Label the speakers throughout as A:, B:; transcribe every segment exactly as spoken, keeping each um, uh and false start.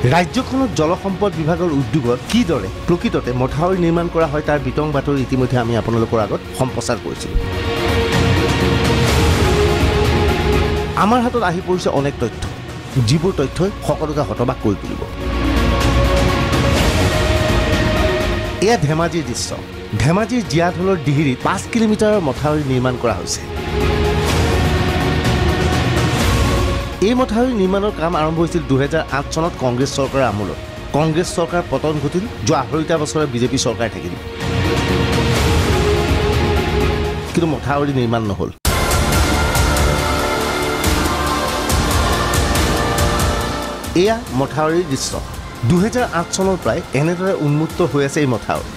A: ৰাজ্যখনত জলসম্পদ বিভাগৰ উদ্যোগত কিদৰে প্ৰকৃততে মথাউৰি নিৰ্মাণ কৰা হয় তাৰ বিতং বাতৰি ইতিমধ্যে আমি আপোনালোকৰ আগত সম্প্ৰচাৰ কৰিছিলোঁ। আমাৰ হাতত আহি পৰিছে অনেক তথ্য, যিবোৰ তথ্যই সকলোকে হতবাক কৰি তুলিব। এয়া ধেমাজিৰ দৃশ্য। ধেমাজিৰ জীয়াঢলৰ ডিহিৰিত পাঁচ কিলোমিটাৰৰ মথাউৰি নিৰ্মাণ কৰা হৈছে। এই মথাউৰি নিৰ্মাণৰ কাম আৰম্ভ হৈছিল দুহেজাৰ আঠ চনত কংগ্ৰেছ চৰকাৰৰ আমোলত। কংগ্ৰেছ চৰকাৰ পতন ঘটিল, যোৱা আঢ়ৈটা বছৰে বিজেপি চৰকাৰ থাকিল, কিন্তু মথাউৰি নিৰ্মাণ নহ'ল। এয়া মথাউৰিৰ দৃশ্য। দুহেজাৰ আঠ চনৰ পৰাই এনেদৰে উন্মুক্ত হৈ আছে এই মথাউৰি।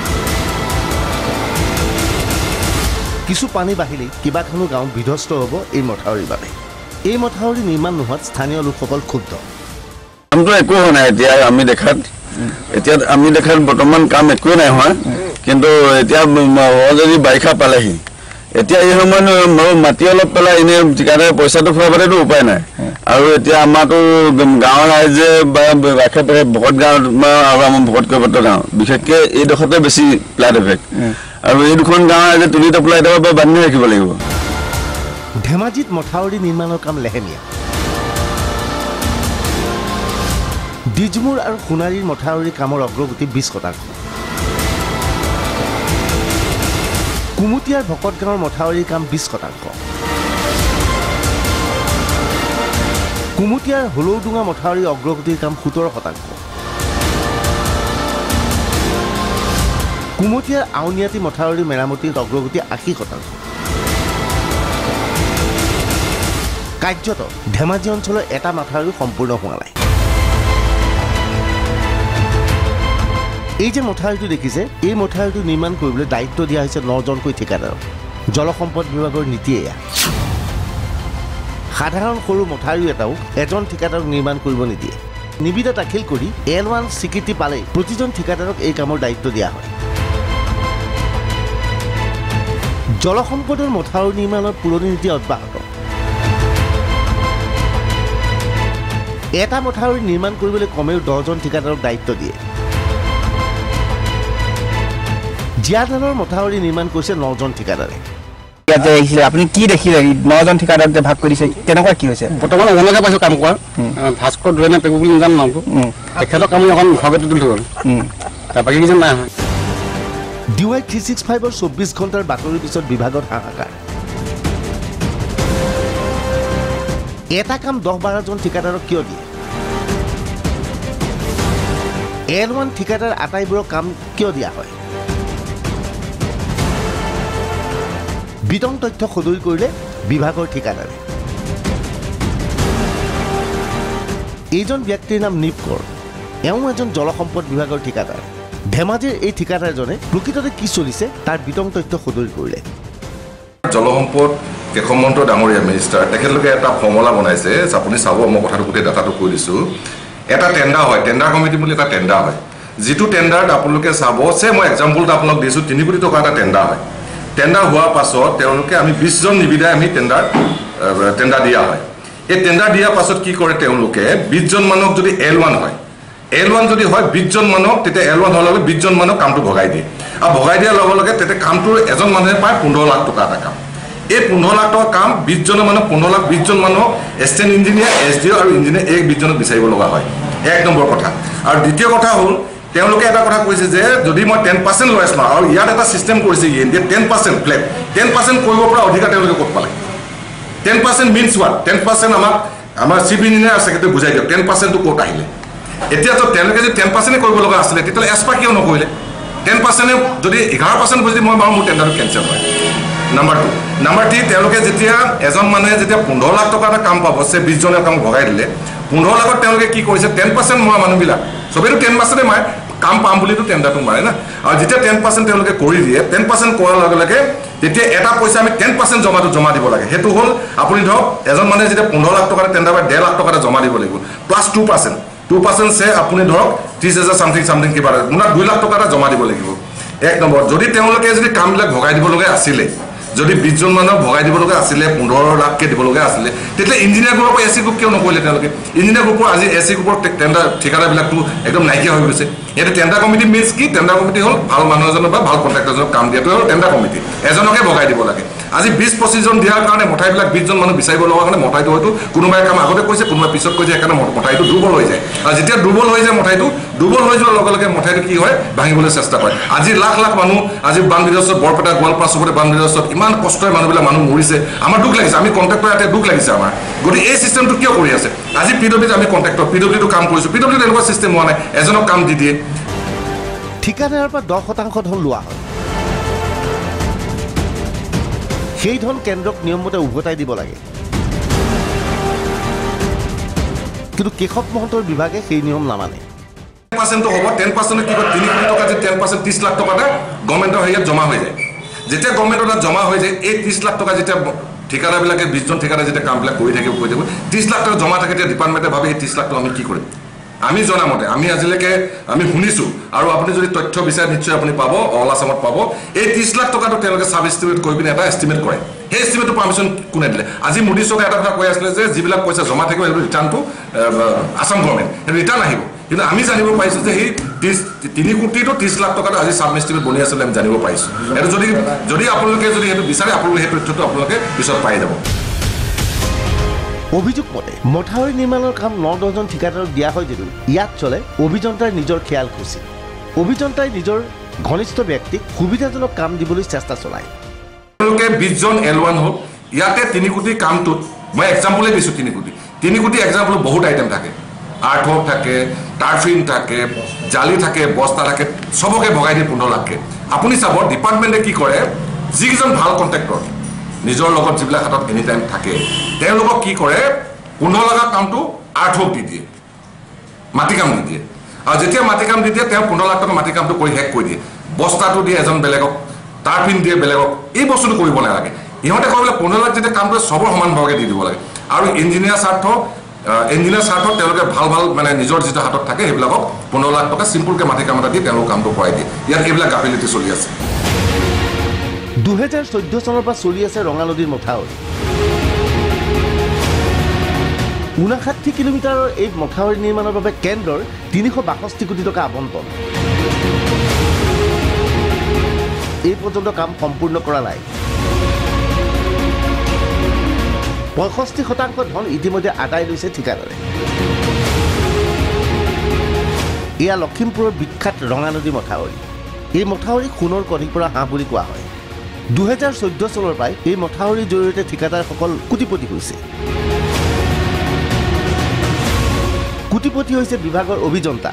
A: কিছু পানী বাঢ়িলেই কেইবাখনো গাঁও বিধ্বস্ত হ'ব এই মথাউৰিৰ বাবে। এই মথাউৰি নিৰ্মাণ নোহোৱাত স্থানীয় লোকসকল ক্ষুব্ধ।
B: কামটো একো হোৱা নাই এতিয়া আমি দেখাত এতিয়া আমি দেখাত বৰ্তমান কাম একোৱে নাই হোৱা, কিন্তু এতিয়া যদি বাৰিষা পালেহি এতিয়া এই সময়ত মাটি অলপ পেলাই এনেই ঠিকাদাৰে পইচাটো খোৱাবলৈতো উপায় নাই। আৰু এতিয়া আমাৰতো গাঁৱৰ ৰাইজে বা আশে পাশে ভকত গাঁৱত আৰু আমাৰ ভকত কৈবত্ৰ গাঁও বিশেষকৈ এইডোখৰতে বেছি ফ্লাড এফেক্ট, আৰু এই দুখন গাঁৱৰ ৰাইজে তুলি টপলাই এটাৰ পৰা বান্ধি ৰাখিব লাগিব।
A: ধেমাজিত মথাউৰি নিৰ্মাণৰ কাম লেহেমীয়া। ডিজমুৰ আৰু সোণাৰীৰ মথাউৰিৰ কামৰ অগ্ৰগতি বিশ শতাংশ। কুমুটিয়াৰ ভকত গাঁৱৰ মথাউৰিৰ কাম বিশ শতাংশ। কুমুটিয়াৰ হলৌডুঙা মথাউৰিৰ অগ্ৰগতিৰ কাম সোতৰ শতাংশ। কুমুটিয়াৰ আউনিয়াতি মথাউৰিৰ মেৰামতিৰ অগ্ৰগতি আশী শতাংশ। কাৰ্যত ধেমাজি অঞ্চলৰ এটা মথাউৰি সম্পূৰ্ণ হোৱা নাই। এই যে মথাউৰিটো দেখিছে, এই মথাউৰিটো নিৰ্মাণ কৰিবলৈ দায়িত্ব দিয়া হৈছে নজনকৈ ঠিকাদাৰক। জলসম্পদ বিভাগৰ নীতি এয়া। সাধাৰণ সৰু মথাউৰি এটাও এজন ঠিকাদাৰক নিৰ্মাণ কৰিব নিদিয়ে। নিবিদা দাখিল কৰি এল ওৱান স্বীকৃতি পালেই প্ৰতিজন ঠিকাদাৰক এই কামৰ দায়িত্ব দিয়া হয়। জলসম্পদৰ মথাউৰি নিৰ্মাণৰ পুৰণি নীতি অব্যাহত। এটা মথাউৰি নিৰ্মাণ কৰিবলৈ কমেও দহজন ঠিকাদাৰক দায়িত্ব দিয়ে। জীয়াঢলৰ মথাউৰি নিৰ্মাণ কৰিছে নজন ঠিকাদাৰে।
C: ইয়াতে আহিছিলে, আপুনি কি দেখিলে? নজন ঠিকাদাৰক যে ভাগ কৰিছে, কেনেকুৱা কি হৈছে?
D: বৰ্তমান এজনকে পাইছোঁ কাম কৰা, ভাস্কৰ দুৰেনে পেগু বুলি নাজানো নামটো। তেখেতৰ কাম এখন মুখতে তুলি গ'ল, তাৰ বাকী কেইজন নাই হয়।
A: ডি ৱাই থ্ৰী ছিক্স ফাইভৰ চৌব্বিছ ঘণ্টাৰ বাতৰিৰ পিছত বিভাগত হাহাকাৰ। এটা কাম দহ বাৰজন ঠিকাদাৰক কিয় দিয়ে? এল ওৱান ঠিকাদাৰ আটাইবোৰক কাম কিয় দিয়া হয়? বিতং তথ্য সদৰি কৰিলে বিভাগৰ ঠিকাদাৰে। এইজন ব্যক্তিৰ নাম নিপ কৌৰ, এওঁ এজন জলসম্পদ বিভাগৰ ঠিকাদাৰ। ধেমাজিৰ এই ঠিকাদাৰজনে প্ৰকৃততে কি চলিছে তাৰ বিতং তথ্য সদৰি কৰিলে।
E: জলসম্পদ কেশৱ মহন্ত ডাঙৰীয়া মিনিষ্টাৰ তেখেতলোকে এটা ফৰ্মুলা বনাইছে, আপুনি চাব, মই কথাটো গোটেই ডাটাটো কৈ দিছোঁ। এটা টেণ্ডাৰ হয়, টেণ্ডাৰ কমিটি বুলি এটা টেণ্ডাৰ হয়, যিটো টেণ্ডাৰত আপোনালোকে চাব যে মই এক্সাম্পল এটা আপোনালোক দিছোঁ, তিনি কোটি টকা এটা টেণ্ডাৰ হয়। টেণ্ডাৰ হোৱাৰ পাছত তেওঁলোকে আমি বিছজন নিবিদাই আমি টেণ্ডাৰ টেণ্ডাৰ দিয়া হয়। এই টেণ্ডাৰ দিয়াৰ পাছত কি কৰে তেওঁলোকে, বিছজন মানুহক যদি এল ওৱান হয়, এল ওৱান যদি হয় বিছজন মানুহক, তেতিয়া এল ওৱান হোৱাৰ লগে বিছজন মানুহক কামটো ভগাই দিয়ে। আৰু ভগাই দিয়াৰ লগে লগে তেতিয়া কামটোৰ এজন মানুহে পায় পোন্ধৰ লাখ টকা এটা কাম। এই পোন্ধৰ লাখ টকা কাম বিছজনৰ মানুহ পোন্ধৰ লাখ বিছজন মানুহক assistant engineer, S D O' আৰু ইঞ্জিনিয়াৰ এই বিছজনক বিচাৰিব লগা হয়। এক নম্বৰ কথা। আৰু দ্বিতীয় কথা হ'ল তেওঁলোকে এটা কথা কৈছে যে যদি মই টেন পাৰ্চেণ্ট লৈ আছোঁ, আৰু ইয়াত এটা ছিষ্টেম কৰিছে ই এন ডিয়ে ten percent flat, ten percent কৰিব পৰা অধিকাৰ তেওঁলোকে ক'ত পালে? Ten percent means what? Ten percent আমাক আমাৰ চিফ ইঞ্জিনিয়াৰ ছেক্ৰেটাৰী বুজাই দিয়ক, টেন পাৰ্চেণ্টটো ক'ত আহিলে? এতিয়াতো তেওঁলোকে যদি টেন পাৰ্চেণ্টে কৰিব লগা আছিলে, তেতিয়াহ'লে এছপা কিয় নকৰিলে? টেন পাৰ্চেণ্টে যদি এঘাৰ পাৰ্চেণ্ট বুজি মই বাৰু মোৰ টেণ্ডাৰটো কেঞ্চেল হয়। নাম্বাৰ টু নাম্বাৰ থ্ৰী তেওঁলোকে যেতিয়া এজন মানুহে যেতিয়া পোন্ধৰ লাখ টকা এটা কাম পাব, সে বিছজনে কাম ভগাই দিলে, পোন্ধৰ লাখত তেওঁলোকে কি কৰিছে, টেন পাৰ্চেণ্ট মৰা মানুহবিলাক চবেইতো টেন পাৰ্চেণ্টে মাৰে, কাম পাম বুলিতো টেণ্ডাৰটো মাৰে না। আৰু যেতিয়া টেন পাৰ্চেণ্ট তেওঁলোকে কৰি দিয়ে, টেন পাৰ্চেণ্ট কৰাৰ লগে লগে তেতিয়া এটা পইচা আমি টেন পাৰ্চেণ্ট জমাটো জমা দিব লাগে। সেইটো হ'ল আপুনি ধৰক এজন মানুহে যেতিয়া পোন্ধৰ লাখ টকা টেণ্ডাৰ পায়, ডেৰ লাখ টকা এটা জমা দিব লাগিব, plus two percent two percent say আপুনি ধৰক ত্ৰিছ হাজাৰ চামথিং চামথিং কিবা এটা দুই লাখ টকা এটা জমা দিব লাগিব। এক নম্বৰ, যদি তেওঁলোকে যদি কামবিলাক ভগাই দিবলগীয়া আছিলে যদি বিশজন মানুহক ভগাই দিব লগা আছিলে পোন্ধৰ লাখকে দিব লগা আছিলে তেতিয়া ইঞ্জিনিয়াৰ গ্ৰুপৰ এ চি গ্ৰুপ কিয় নকৰিলে তেওঁলোকে ইঞ্জিনিয়াৰ গ্ৰুপৰ আজি এ চি গ্ৰুপৰ টেণ্ডাৰ ঠিকাদাৰবিলাকতো একদম নাইকিয়া হৈ গৈছে ইয়াতে টেণ্ডাৰ কমিটি মিনছ কি টেণ্ডাৰ কমিটি হ'ল ভাল মানুহ এজনৰ বা ভাল কণ্ট্ৰেক্টৰজনক কাম দিয়াটো হ'ল টেণ্ডাৰ কমিটি এজনকে ভগাই দিব লাগে আজি বিশ পঁচিছজন দিয়াৰ কাৰণে মঠাইবিলাক বিশজন মানুহ বিচাৰিব লগা কাৰণে মঠাইটো হয়তো কোনোবাই কাম আগতে কৈছে কোনোবাই পিছত কৈছে সেইকাৰণে মঠাইটো দুৰ্বল হৈ যায় আৰু যেতিয়া দুৰ্বল হৈ যায় মঠাইটো দুৰ্বল হৈ যোৱাৰ লগে লগে মঠাইটো কি হয় ভাঙিবলৈ চেষ্টা কৰে আজি লাখ লাখ মানুহ আজি বান বিধ্বস্ত বৰপেটা গোৱালপাৰা চবতে বান বিধ্বস্ত ইমান কষ্টৰে মানুহবিলাক মানুহ মৰিছে আমাৰ দুখ লাগিছে আমি কণ্ট্ৰেক্টৰ ইয়াতে দুখ লাগিছে আমাৰ গতিকে এই চিষ্টেমটো কিয় কৰি আছে আজি পি ডব্লিউত আমি কণ্ট্ৰেক্টৰ পি ডব্লিউটো কাম কৰিছোঁ পি ডব্লিউত এনেকুৱা চিষ্টেম হোৱা নাই এজনক কাম দি দিয়ে
A: ঠিকাদাৰৰ পৰা দহ শতাংশ ধন লোৱা হয় সেই ধন কেন্দ্ৰক নিয়মমতে উভতাই দিব লাগে কিন্তু কেশৱ মহন্তৰ বিভাগে সেই নিয়ম নামানে
E: টেন পাৰ্চেণ্টটো হ'ব টেন পাৰ্চেণ্টত কি কয় তিনি কোটি টকা যে টেন পাৰ্চেণ্ট ত্ৰিছ লাখ টকা এটা গভৰ্ণমেণ্টৰ হেৰিয়াত জমা হৈ যায় যেতিয়া গভৰ্ণমেণ্টৰ তাত জমা হৈ যায় এই ত্ৰিছ লাখ টকা যেতিয়া ঠিকাদাৰবিলাকে বিশজন ঠিকাদাৰে যেতিয়া কামবিলাক কৰি থাকিব কৰি থাকিব ত্ৰিছ লাখ টকা জমা থাকে তেতিয়া ডিপাৰ্টমেণ্টে ভাবে এই ত্ৰিছ লাখ টকা আমি কি কৰিম আমি জনামতে আমি আজিলৈকে আমি শুনিছোঁ আৰু আপুনি যদি তথ্য বিচাৰে নিশ্চয় আপুনি পাব অল আছামত পাব এই ত্ৰিছ লাখ টকাটো তেওঁলোকে চাব এষ্টিমেট কৰি পিনে এটা এষ্টিমেট কৰে সেই এষ্টিমেটটো পাৰ্মিশ্যন কোনে দিলে আজি মোদী চৰকাৰে এটা কথা কৈ আছিলে যে যিবিলাক পইচা জমা থাকিব সেইটো ৰিটাৰ্ণটো আছাম গভৰ্ণমেণ্ট সেইটো ৰিটাৰ্ণ আহিব কিন্তু আমি জানিব পাৰিছোঁ যে সেই ত্ৰিছ তিনি কোটিটো ত্ৰিছ লাখ টকাটো আজি চাব এষ্টিমেট বনি আছিলে আমি জানিব পাৰিছোঁ সেইটো যদি যদি আপোনালোকে যদি সেইটো বিচাৰে আপোনালোকে সেই তথ্যটো আপোনালোকে পিছত পাই যাব
A: অভিযোগ মতে মথাউৰি নিৰ্মাণৰ কাম ন দহজন ঠিকাদাৰক দিয়া হয় যদিও ইয়াত চলে অভিযন্তাৰ নিজৰ খেয়াল খুচি অভিযন্তাই নিজৰ ঘনিষ্ঠ ব্যক্তিক সুবিধাজনক কাম দিবলৈ চেষ্টা চলায়
E: তেওঁলোকে বিশজন এল ওৱান হ'ল ইয়াতে তিনি কোটি কামটোত মই এক্সাম্পলে দিছোঁ তিনি কোটি তিনি কোটি এক্সাম্পল বহুত আইটেম থাকে আৰ্থৱৰ্ক থাকে টাৰ্ফিন থাকে জালি থাকে বস্তা থাকে চবকে ভগাই দিয়ে পোন্ধৰ লাখকে আপুনি চাব ডিপাৰ্টমেণ্টে কি কৰে যিকেইজন ভাল কণ্ট্ৰেক্টৰ নিজৰ লগত যিবিলাক হাতত এনি টাইম থাকে তেওঁলোকক কি কৰে পোন্ধৰ লাখৰ কামটো আৰ্থৱৰ্ক দি দিয়ে মাটি কাম দি দিয়ে আৰু যেতিয়া মাটি কাম দি দিয়ে তেওঁ পোন্ধৰ লাখ টকা মাটি কামটো কৰি শেষ কৰি দিয়ে বস্তাটো দিয়ে এজন বেলেগক টাৰ্ফিন দিয়ে বেলেগক এই বস্তুটো কৰিব নালাগে ইহঁতে কয় বোলে পোন্ধৰ লাখ যেতিয়া কাম কৰে চবৰ সমানভাৱে দি দিব লাগে আৰু ইঞ্জিনিয়াৰ স্বাৰ্থ ইঞ্জিনিয়াৰ স্বাৰ্থত তেওঁলোকে ভাল ভাল মানে নিজৰ যিটো হাতত থাকে সেইবিলাকক পোন্ধৰ লাখ টকা চিম্পুলকৈ মাটি কাম এটা দি তেওঁলোক কামটো কৰাই দিয়ে ইয়াত এইবিলাক গাফিলতি চলি আছে
A: দুহেজাৰ চৈধ্য চনৰ পৰা চলি আছে ৰঙা নদীৰ মথাউৰি ঊনষাঠি কিলোমিটাৰৰ এই মথাউৰি নিৰ্মাণৰ বাবে কেন্দ্ৰৰ তিনিশ বাষষ্ঠি কোটি টকা আবণ্টন এই পৰ্যন্ত কাম সম্পূৰ্ণ কৰা নাই পঁয়ষষ্ঠি শতাংশ ধন ইতিমধ্যে আদায় লৈছে ঠিকাদাৰে এয়া লখিমপুৰৰ বিখ্যাত ৰঙা নদী মথাউৰি এই মথাউৰি সোণৰ কণীৰ পৰা হাঁহ বুলি কোৱা হয় দুহেজাৰ চৈধ্য চনৰ পৰাই এই মথাউৰিৰ জৰিয়তে ঠিকাদাৰসকল কোটিপতি হৈছে কোটিপতি হৈছে বিভাগৰ অভিযন্তা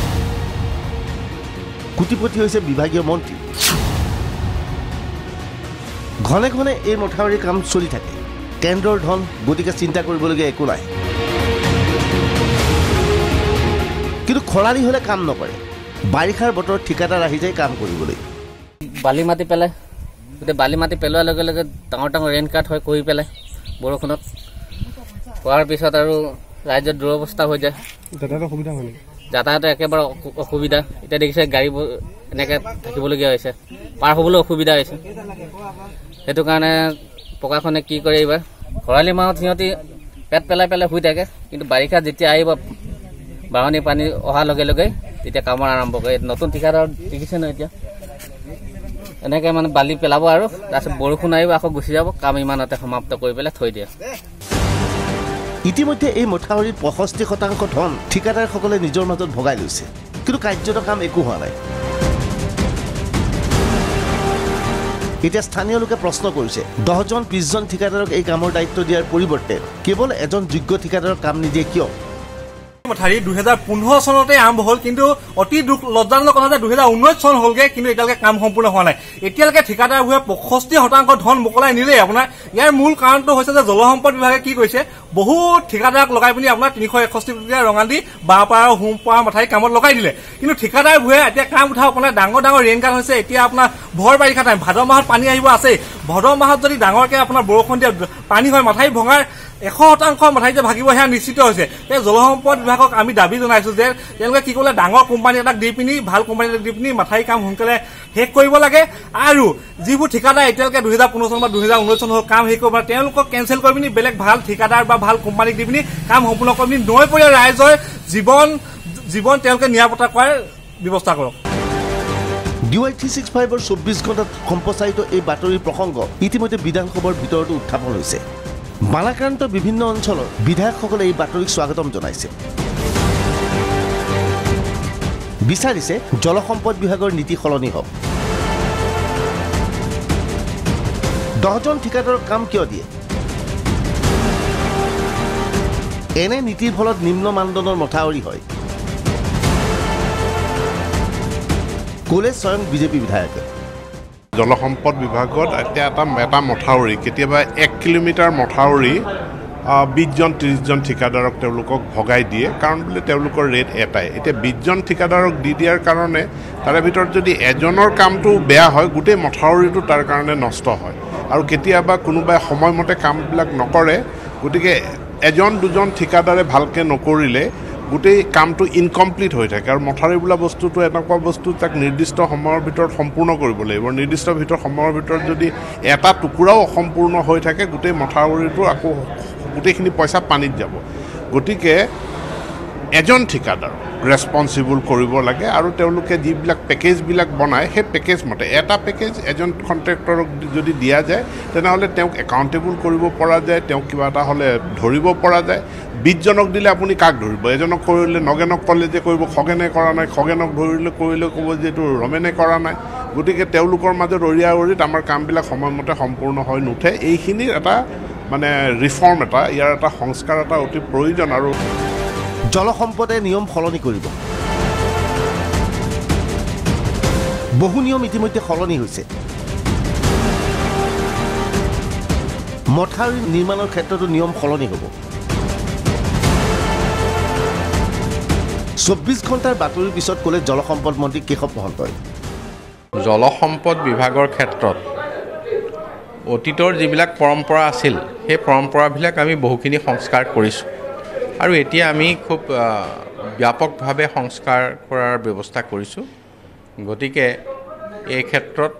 A: কোটিপতি হৈছে বিভাগীয় মন্ত্ৰী ঘনে ঘনে এই মথাউৰিৰ কাম চলি থাকে কেন্দ্ৰৰ ধন গতিকে চিন্তা কৰিবলগীয়া একো নাই কিন্তু খৰালি হ'লে কাম নকৰে বাৰিষাৰ বতৰত ঠিকাদাৰ আহি যায় কাম কৰিবলৈ
F: বালি মাটি পেলাই গোটেই বালি মাটি পেলোৱাৰ লগে লগে ডাঙৰ ডাঙৰ ৰেইন কাট হয় কৰি পেলাই বৰষুণত হোৱাৰ পিছত আৰু ৰাজ্যত দুৰৱস্থা হৈ যায় যাতায়াতৰ একেবাৰে অসুবিধা এতিয়া দেখিছে গাড়ীবোৰ এনেকৈ থাকিবলগীয়া হৈছে পাৰ হ'বলৈ অসুবিধা হৈছে সেইটো কাৰণে প্ৰশাসনে কি কৰে এইবাৰ খৰালি মাহত সিহঁতি পেট পেলাই পেলাই শুই থাকে কিন্তু বাৰিষা যেতিয়া আহিব বাঢ়নী পানী অহাৰ লগে লগে তেতিয়া কামৰ আৰম্ভ কৰে নতুন ঠিকাদাৰ দেখিছে ন এতিয়া এনেকৈ মানে বালি পেলাব আৰু তাৰপিছত বৰষুণ আহিব আকৌ গুচি যাব কাম ইমানতে সমাপ্ত কৰি পেলাই থৈ দিয়ে
A: ইতিমধ্যে এই মথাউৰিৰ পঁয়ষষ্ঠি শতাংশ ধন ঠিকাদাৰসকলে নিজৰ মাজত ভগাই লৈছে কিন্তু কাৰ্যত কাম একো হোৱা নাই এতিয়া স্থানীয় লোকে প্ৰশ্ন কৰিছে দহজন বিশজন ঠিকাদাৰক এই কামৰ দায়িত্ব দিয়াৰ পৰিৱৰ্তে কেৱল এজন যোগ্য ঠিকাদাৰক কাম নিদিয়ে কিয়
G: মথাউৰি দুহেজাৰ পোন্ধৰ চনতে আৰম্ভ হ'ল কিন্তু অতি দুখ লজ্জাজনক কথা যে দুহেজাৰ ঊনৈছ চন হ'লগৈ কিন্তু এতিয়ালৈকে কাম সম্পূৰ্ণ হোৱা নাই এতিয়ালৈকে ঠিকাদাৰবোৰে পঁয়ষষ্ঠি শতাংশ ধন মোকলাই নিলেই আপোনাৰ ইয়াৰ মূল কাৰণটো হৈছে যে জলসম্পদ বিভাগে কি কৰিছে বহুত ঠিকাদাৰক লগাই পিনি আপোনাৰ তিনিশ এষষ্ঠি টকীয়া ৰঙালী বাঁহপাৰা আৰু হোমপাৰা মথাউৰি কামত লগাই দিলে কিন্তু ঠিকাদাৰবোৰে এতিয়া কাম উঠাওক আপোনাৰ ডাঙৰ ডাঙৰ ৰেইন কাট হৈছে এতিয়া আপোনাৰ ভৰ বাৰিষা টাইম ভাদ মাহত পানী আহিব আছে ভাদ মাহত যদি ডাঙৰকৈ আপোনাৰ বৰষুণ দিয়ে পানী হয় মথাউৰি ভঙাৰ এশ শতাংশ মাথাউৰি যে ভাগিব সেয়া নিশ্চিত হৈছে। এই জলসম্পদ বিভাগক আমি দাবী জনাইছোঁ যে তেওঁলোকে কি ক'লে ডাঙৰ কোম্পানী এটাক দি পিনি ভাল কোম্পানী এটাক দি পিনি মাথাউৰি কাম সোনকালে শেষ কৰিব লাগে আৰু যিবোৰ ঠিকাদাৰ এতিয়ালৈকে দুহেজাৰ পোন্ধৰ চন বা দুহেজাৰ ঊনৈছ চন হ'ল কাম শেষ কৰিব তেওঁলোকক কেঞ্চেল কৰি পিনি বেলেগ ভাল ঠিকাদাৰ বা ভাল কোম্পানীক দি পিনি কাম সম্পূৰ্ণ কৰি পিনি নৈপৰীয়া ৰাইজৰ জীৱন জীৱন তেওঁলোকে নিৰাপত্তা কৰাৰ ব্যৱস্থা কৰক।
A: ডি ৱাই থ্ৰী ছিক্স ফাইভৰ চৌব্বিছ ঘণ্টাত সম্প্ৰচাৰিত এই বাতৰিৰ প্ৰসংগ ইতিমধ্যে বিধানসভাৰ ভিতৰতো উত্থাপন হৈছে। বানাক্ৰান্ত বিভিন্ন অঞ্চলৰ বিধায়কসকলে এই বাতৰিক স্বাগতম জনাইছে। বিচাৰিছে জলসম্পদ বিভাগৰ নীতি সলনি হওক। দহজন ঠিকাদাৰক কাম কিয় দিয়ে? এনে নীতিৰ ফলত নিম্ন মানদণ্ডৰ মথাউৰি হয়, ক'লে স্বয়ং বিজেপি বিধায়কে।
H: জলসম্পদ বিভাগত এতিয়া এটা এটা মথাউৰি কেতিয়াবা এক কিলোমিটাৰ মথাউৰি বিশজন ত্ৰিছজন ঠিকাদাৰক তেওঁলোকক ভগাই দিয়ে, কাৰণ বোলে তেওঁলোকৰ ৰেট এটাই। এতিয়া বিশজন ঠিকাদাৰক দি দিয়াৰ কাৰণে তাৰে ভিতৰত যদি এজনৰ কামটো বেয়া হয় গোটেই মথাউৰিটো তাৰ কাৰণে নষ্ট হয়, আৰু কেতিয়াবা কোনোবাই সময়মতে কামবিলাক নকৰে। গতিকে এজন দুজন ঠিকাদাৰে ভালকৈ নকৰিলে গোটেই কামটো ইনকমপ্লিট হৈ থাকে। আৰু মথাউৰি বোলা বস্তুটো এনেকুৱা বস্তু তাক নিৰ্দিষ্ট সময়ৰ ভিতৰত সম্পূৰ্ণ কৰিব লাগিব। নিৰ্দিষ্ট ভিতৰত সময়ৰ ভিতৰত যদি এটা টুকুৰাও অসম্পূৰ্ণ হৈ থাকে গোটেই মথাউৰিটো আকৌ গোটেইখিনি পইচা পানীত যাব। গতিকে এজন ঠিকাদাৰ ৰেছপনচিবল কৰিব লাগে, আৰু তেওঁলোকে যিবিলাক পেকেজবিলাক বনায় সেই পেকেজ মতে এটা পেকেজ এজন কণ্ট্ৰেক্টৰক যদি দিয়া যায় তেনেহ'লে তেওঁক একাউণ্টেবল কৰিব পৰা যায়, তেওঁক কিবা এটা হ'লে ধৰিব পৰা যায়। বিশজনক দিলে আপুনি কাক ধৰিব? এজনক কৰিলে নগেনক ক'লে যে কৰিব খগেনে কৰা নাই, খগেনক ধৰিলে কৰিলে ক'ব যে এইটো ৰমেনে কৰা নাই। গতিকে তেওঁলোকৰ মাজত অৰিয়া অৰিত আমাৰ কামবিলাক সময়মতে সম্পূৰ্ণ হৈ নুঠে। এইখিনিৰ এটা মানে ৰিফৰ্ম এটা, ইয়াৰ এটা সংস্কাৰ এটা অতি প্ৰয়োজন। আৰু
A: জলসম্পদে নিয়ম সলনি কৰিব। বহু নিয়ম ইতিমধ্যে সলনি হৈছে। মথাউৰি নিৰ্মাণৰ ক্ষেত্ৰতো নিয়ম সলনি হ'ব। চৌব্বিছ ঘণ্টাৰ বাতৰিৰ পিছত ক'লে জলসম্পদ মন্ত্ৰী কেশৱ মহন্তই।
I: জলসম্পদ বিভাগৰ ক্ষেত্ৰত অতীতৰ যিবিলাক পৰম্পৰা আছিল সেই পৰম্পৰাবিলাক আমি বহুখিনি সংস্কাৰ কৰিছোঁ, আৰু এতিয়া আমি খুব ব্যাপকভাৱে সংস্কাৰ কৰাৰ ব্যৱস্থা কৰিছোঁ। গতিকে এই ক্ষেত্ৰত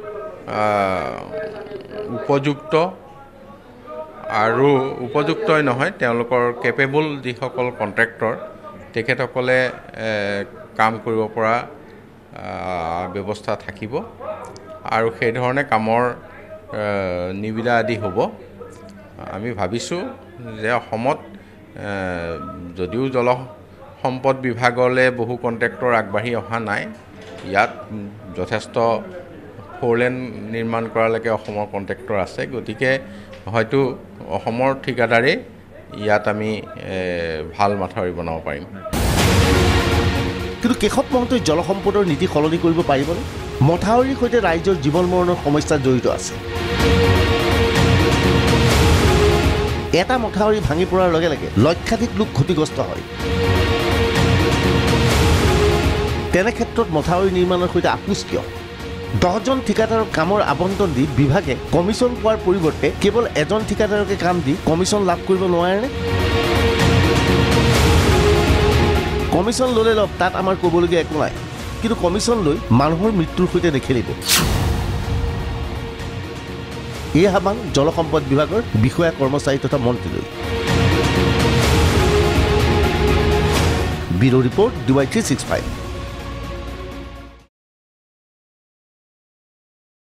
I: উপযুক্ত আৰু উপযুক্তই নহয়, তেওঁলোকৰ কেপেবল যিসকল কণ্ট্ৰেক্টৰ তেখেতসকলে কাম কৰিব পৰা ব্যৱস্থা থাকিব, আৰু সেইধৰণে কামৰ নিবিদা আদি হ'ব। আমি ভাবিছোঁ যে অসমত যদিও জলসম্পদ বিভাগলৈ বহু কণ্ট্ৰেক্টৰ আগবাঢ়ি অহা নাই, ইয়াত যথেষ্ট ফ'ৰলেন নিৰ্মাণ কৰালৈকে অসমৰ কণ্ট্ৰেক্টৰ আছে। গতিকে হয়তো অসমৰ ঠিকাদাৰেই ইয়াত আমি ভাল মাথাউৰি বনাব পাৰিম।
A: কিন্তু কেশৱ মহন্তই জলসম্পদৰ নীতি সলনি কৰিব পাৰিবনে? মথাউৰিৰ সৈতে ৰাইজৰ জীৱন মৰণৰ সমস্যা জড়িত আছে। এটা মথাউৰি ভাঙি পৰাৰ লগে লগে লক্ষাধিক লোক ক্ষতিগ্ৰস্ত হয়। তেনে ক্ষেত্ৰত মথাউৰি নিৰ্মাণৰ সৈতে আপোচ কিয়? দহজন ঠিকাদাৰক কামৰ আবণ্টন দি বিভাগে কমিশ্যন পোৱাৰ পৰিৱৰ্তে কেৱল এজন ঠিকাদাৰকে কাম দি কমিশ্যন লাভ কৰিব নোৱাৰেনে? কমিশ্যন ল'লে লওক, তাত আমাৰ ক'বলগীয়া একো নাই, কিন্তু কমিশ্যন লৈ মানুহৰ মৃত্যুৰ সৈতে নেখেলিব। এই আহ্বান জলসম্পদ বিভাগৰ বিষয়া কৰ্মচাৰী তথা মন্ত্ৰীলৈ। Bureau' report D Y three six five.